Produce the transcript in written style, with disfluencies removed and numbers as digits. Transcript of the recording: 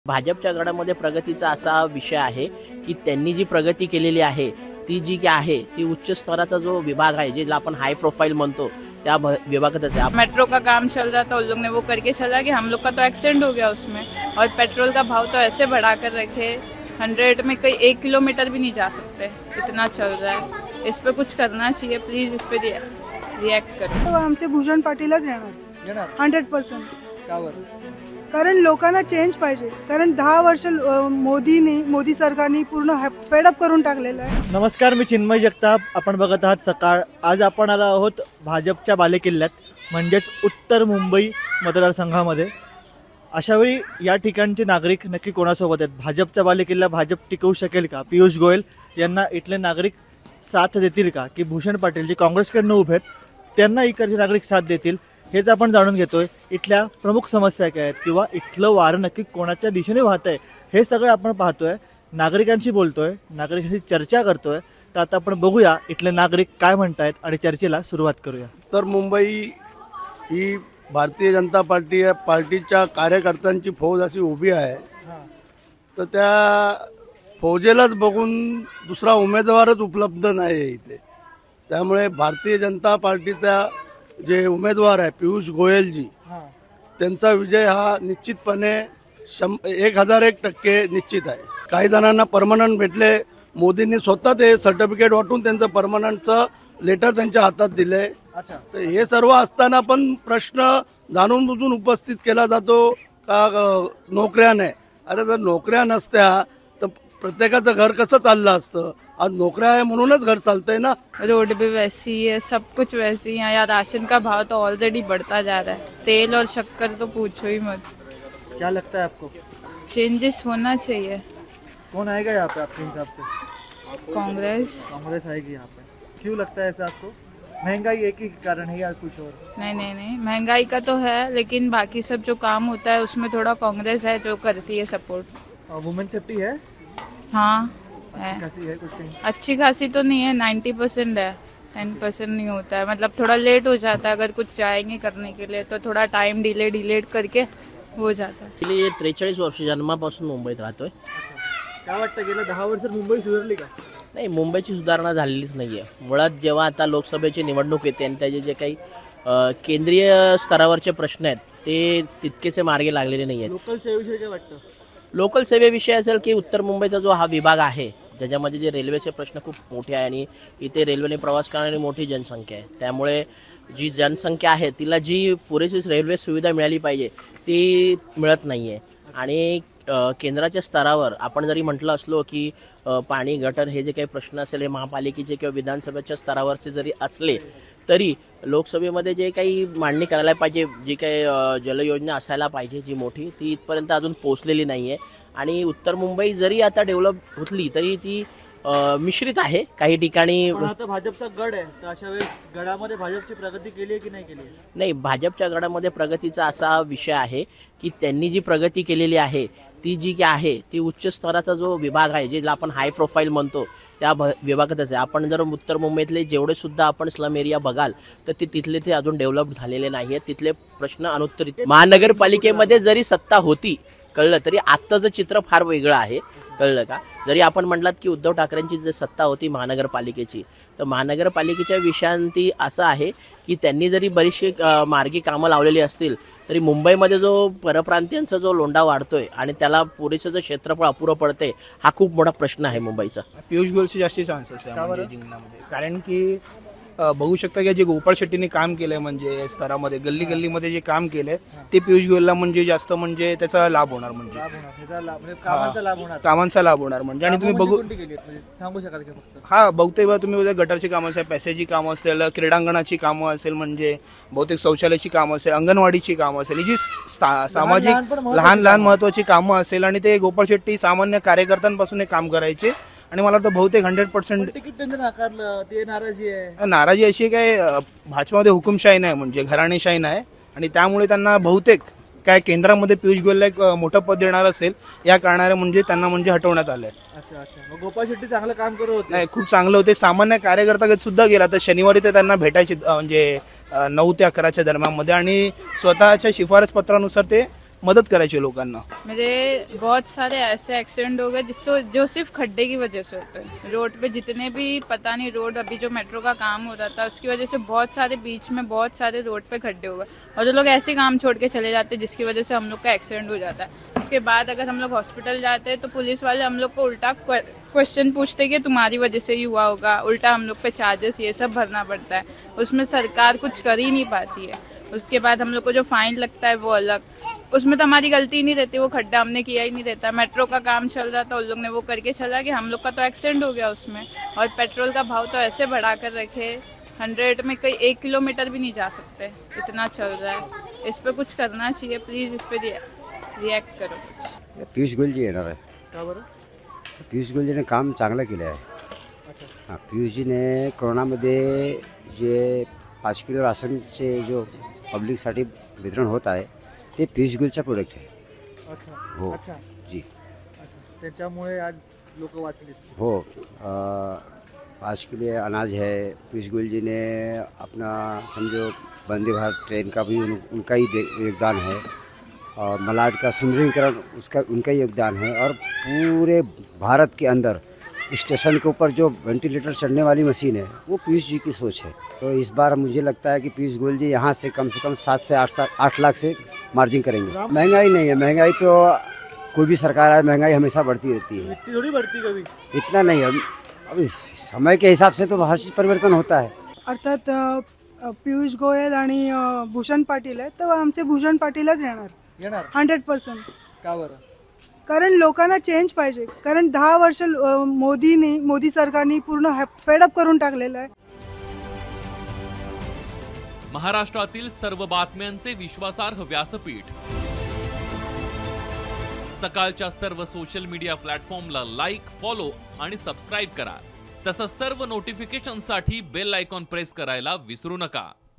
भाजपच्या गडामध्ये प्रगतीचा असा विषय आहे की त्यांनी जी प्रगती केलेली आहे ती जी काय आहे ती उच्च स्तराचा जो विभाग आहे जिला आपण हाई प्रोफाइल म्हणतो त्या विभागातच आहे। मेट्रो का काम चल रहा था, उन लोग ने वो करके चला कि हम लोग का तो एक्सीडेंट हो गया उसमें, और पेट्रोल का भाव तो ऐसे बढ़ा कर रखे 100 में कई 1 किलोमीटर भी नहीं जा सकते, इतना चल रहा है। इस पे कुछ करना चाहिए, प्लीज इस पे रिएक्ट करो। तो आमचे भूषण पाटीलच येणार 100%। का बरं? कारण लोकांना चेंज पाहिजे, कारण 10 वर्ष मोदी सरकारने पूर्ण फेडअप करून टाकलेलं आहे। नमस्कार, मी चिन्मय जगताप, आपण बघत आहात सकाळ। आज आपण आलो आहोत भाजपच्या बालेकिल्ल्यात, म्हणजेच उत्तर मुंबई मतदारसंघामध्ये। अशावेळी या ठिकाणचे नागरिक नक्की कोणासोबत आहेत? भाजपचा बालेकिल्ला भाजप टिकवू शकेल का? पियुष गोयल यांना इथले नागरिक साथ देतील का? की भूषण पाटील जे काँग्रेसकडनं उभे आहेत त्यांना इकडचे नागरिक साथ देतील? हेच आपण जाणून घेतोय। इथल्या प्रमुख समस्या काय आहेत किंवा इथलं वारं नक्की कोणाच्या दिशेने वाहत आहे हे सगळं आपण पाहतोय, नागरिकांशी बोलतोय, नागरिकांशी चर्चा करतोय। तर आता आपण बघूया इथले नागरिक काय म्हणतायत आणि चर्चेला सुरुवात करूया। तर मुंबई ही भारतीय जनता पार्टीच्या कार्यकर्त्यांची फौज अशी उभी आहे, तर त्या फौजेलाच बघून दुसरा उमेदवारच उपलब्ध नाही आहे इथे। त्यामुळे भारतीय जनता पार्टीचा जे उमेदवार आहे पियुष गोयलजी, त्यांचा विजय हा निश्चितपणे 1001% निश्चित आहे। काही जणांना परमनंट भेटले, मोदींनी स्वतः ते सर्टिफिकेट वाटून त्यांचं परमनंटचं लेटर त्यांच्या हातात दिले। तर हे सर्व असताना पण प्रश्न जाणून बुजून उपस्थित केला जातो का नोकऱ्या नाही? अरे जर नोकऱ्या नसत्या तर प्रत्येकाचं घर कसं चाललं असतं? आज नौकऱ्या आहे म्हणूनच घर चलते ना। रोड भी वैसी है, सब कुछ वैसी है यार। राशन का भाव तो ऑलरेडी बढ़ता जा रहा है, तेल और शक्कर तो पूछो ही मत। क्या लगता है आपको? चेंजेस होना चाहिए। कौन आएगा यहाँ पे आपके हिसाब से? कांग्रेस आएगी यहाँ पे। क्यों लगता है ऐसा आपको? महंगाई एक ही कारण है या कुछ और? नहीं, महंगाई का तो है, लेकिन बाकी सब जो काम होता है उसमें थोड़ा कांग्रेस है जो करती है सपोर्ट। वुमेन सेफ्टी है? हाँ है कुछ कहीं? अच्छी खासी तो नहीं है, 90% है, 10% नहीं होता है। मतलब थोड़ा लेट हो जाता है, अगर कुछ जाएंगे करने के लिए तो थोड़ा टाइम डिलेट करके हो जाता है। गेली 43 वर्ष जन्मापासून मुंबईत राहतोय। काय वाटतं गेल्या 10 वर्षात मुंबई सुधारली का? नाही, मुंबईची सुधारणा झालेलीच नाहीये। मुळात जेव्हा आता लोकसभेची निवडणूक येते आणि त्याचे जे काही केंद्रीय स्तरावरचे प्रश्न आहेत ते तितकेसे मार्गी लागलेले नाहीयेत। लोकल सेवेविषयी काय वाटतं? लोकल सेवेविषयी असेल की उत्तर मुंबईचा जो हा विभाग आहे ज्याच्यामध्ये जे रेल्वेचे प्रश्न खूप मोठे आहे आणि इथे रेल्वेने प्रवास करणारी मोठी जनसंख्या आहे, त्यामुळे जी जनसंख्या आहे तिला जी पुरेशी रेल्वे सुविधा मिळाली पाहिजे ती मिळत नाहीये। आणि केंद्राच्या स्तरावर आपण जरी म्हटलं असलो की पाणी गटर हे जे काही प्रश्न असेल हे महापालिकेचे किंवा विधानसभेच्या स्तरावरचे जरी असले तरी लोकसभेमध्ये जे काही मांडणी करायला पाहिजे, जी काही जलयोजना असायला पाहिजे जी मोठी, ती इथपर्यंत अजून पोहोचलेली नाहीये। आणि उत्तर मुंबई जरी आता डेव्हलप होतली तरी ती मिश्रित आहे। काही ठिकाणी आता भाजपचा गड आहे, तर अशा वेळेस गडामध्ये भाजपची प्रगती केली आहे की नाही केली? नाही, भाजपच्या गडामध्ये प्रगतीचा असा विषय आहे की त्यांनी जी प्रगती केलेली आहे ती जी काय आहे ती उच्च स्तराचा जो विभाग आहे जिला आपण हाई प्रोफाइल म्हणतो त्या विभागातच आहे। आपण जर उत्तर मुंबईतले जेवढे सुद्धा आपण स्लम एरिया बघाल तर तिथले ते अजून डेव्हलप झालेले नाहीये, तिथले प्रश्न अनुत्तरित। महानगरपालिकेमध्ये जरी सत्ता होती कळलं तरी आत्ताचं चित्र फार वेगळं आहे, कळलं का? जरी आपण म्हटलात की उद्धव ठाकरेंची जर सत्ता होती महानगरपालिकेची, तर महानगरपालिकेच्या विषयांती असं आहे की त्यांनी जरी बरीचशी मार्गी कामं लावलेली असतील तरी मुंबईमध्ये जो परप्रांतीयांचा जो लोंढा वाढतोय आणि त्याला पुरेसं जे क्षेत्रफळ अपुरं पडते हा खूप मोठा प्रश्न आहे मुंबईचा। पियुष गोयलचे जास्ती चान्सेस आहे म्हणजे जिंकण्यामध्ये, कारण की बघू शकता की जे गोपाळ शेट्टीने काम केलंय म्हणजे स्तरामध्ये गल्लीमध्ये जे काम केलंय ते पियुष गोयलला म्हणजे जास्त म्हणजे त्याचा लाभ होणार, म्हणजे कामांचा लाभ होणार म्हणजे। आणि तुम्ही बघू सांगू शकाल की फक्त? हा, बघतोय बा तुम्ही गटारची कामं असेल, पैशाची कामं असेल, क्रीडांगणाची कामं असेल, म्हणजे बहुतेक शौचालयाची कामं असेल, अंगणवाडीची कामं असेल, ही जी सामाजिक लहान महत्वाची कामं असेल, आणि ते गोपाळ शेट्टी सामान्य कार्यकर्त्यांपासून हे काम करायचे। आणि मला वाटतं बहुतेक 100% तिकीट त्यांनी नाकारलं, ते नाराजी आहे। नाराजी अशी काय भाजपमध्ये हुकुमशाही नाही, म्हणजे घराणेशाही नाही, आणि त्यामुळे त्यांना बहुतेक काय केंद्रामध्ये पियुष गोयलला एक मोठं पद देणार असेल या कारणाने म्हणजे त्यांना म्हणजे हटवण्यात आलंय। अच्छा, मग गोपाळ शेट्टी चांगलं काम करत होते? नाही, खूप चांगलं होते, सामान्य कार्यकर्ता सुद्धा गेला तर शनिवारी ते त्यांना भेटायचे म्हणजे 9 ते 11च्या दरम्यान मध्ये, आणि स्वतःच्या शिफारस पत्रानुसार ते मदत करायची लोकांना. मेरे बहुत सारे ऐसे एक्सीडेंट हो गए जिससे जो सिर्फ खड्डे की वजह से होते हैं. रोड पे जितने भी पता नहीं रोड अभी जो मेट्रो का काम हो रहा था उसकी वजह से बहुत सारे बीच में बहुत सारे रोड पे खड्डे हो गए और जो लोग ऐसे काम छोड़ के चले जाते हैं जिसकी वजह से हम लोग का एक्सीडेंट हो जाता है. उसके बाद अगर हम लोग हॉस्पिटल जाते हैं तो पुलिस वाले हम लोग को उल्टा क्वेश्चन पूछते कि तुम्हारी वजह से ही हुआ होगा. उल्टा हम लोग पे चार्जेस ये सब भरना पड़ता है. उसमें सरकार कुछ कर ही नहीं पाती है. उसके बाद हम लोग को जो फाइन लगता है वो अलग. उसमें तो हमारी गलती नहीं रहती, वो खड्डा हमने किया ही नहीं रहता. मेट्रो का काम चल रहा था, उन लोग ने वो करके चला कि हम लोग का तो एक्सीडेंट हो गया उसमें. और पेट्रोल का भाव तो ऐसे बढ़ा कर रखे 100 में कई 1 किलोमीटर भी नहीं जा सकते, इतना चल रहा है. इस पे कुछ करना चाहिए, प्लीज इस पे रिॲक्ट करो. पियुष गोयल येणार आहे. का बरं? पियुष गोयलजीने काम चांगलं केलं आहे. हां, पियुषजीने कोरोनामध्ये जे 5 किलो राशनचे जो पब्लिकसाठी वितरण होत आहे ते पियुष गोयलचा प्रोडक्ट आहे. अच्छा. हो. अच्छा. जी. अच्छा. त्याच्यामुळे आज लोक वाचले. हो. 5 किलो अनाज है. पियुष गोयल जी ने अपना समझो वंदे भारत ट्रेन का भी उनका ही योगदान है. और मलाड का सुंदरीकरण उसका उनका ही योगदान है. और पूरे भारत के अंदर स्टेशन के ऊपर जो वेंटिलेटर चढ़ने वाली मशीन है वो पीयूष जी की सोच है. तो इस बार मुझे लगता है कि पीयूष गोयल जी यहाँ से कम 7 से 8 लाख से मार्जिन करेंगे. महंगाई नहीं है, महंगाई तो कोई भी सरकार आए महंगाई हमेशा बढ़ती रहती है. इतनी थोडी बढ़ती कभी. इतना नहीं है. अभी समय के हिसाब से तो हर चीज़ परिवर्तन होता है. अर्थात पियुष गोयल आणि भूषण पाटील आहे तर आमचे भूषण पाटीलच येणार येणार. 100%. का बरं? कारण लोकांना चेंज पाहिजे. कारण 10 वर्ष मोदी सरकारने पूर्ण फेडअप करून टाकलेलं आहे. महाराष्ट्रातील सर्व बातम्यांचे विश्वासार्ह व्यासपीठ. सकाळच्या सर्व सोशल मीडिया प्लॅटफॉर्मला लाईक, फॉलो आणि सबस्क्राईब करा. तसंच सर्व नोटिफिकेशनसाठी बेल आयकॉन प्रेस करायला विसरू नका.